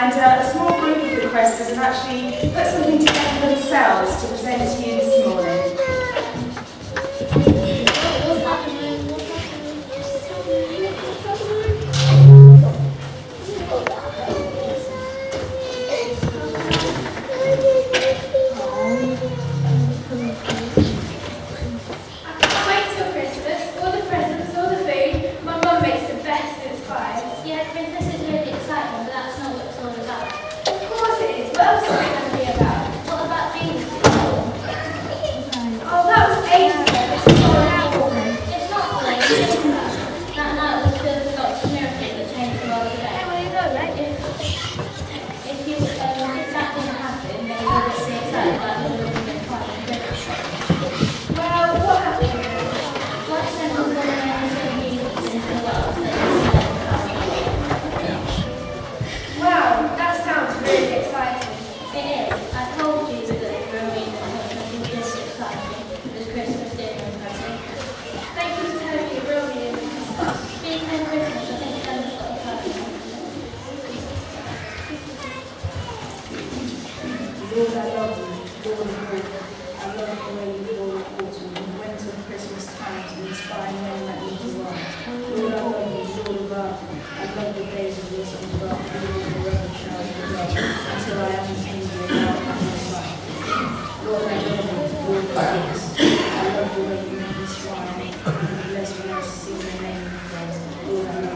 And a small group of the Questors have actually put something together themselves to present to you this morning. Lord, I love you. Lord, I love the way you fall autumn and winter and Christmas time to inspire men that need to run. Lord, I love you. Lord of love. I love the days of your son's birth. Lord, forever shall you love until I am in you and now I'm your son. Lord, I love you. Lord of grace. I love the way you make me smile and bless when I see your name. Lord, I love you.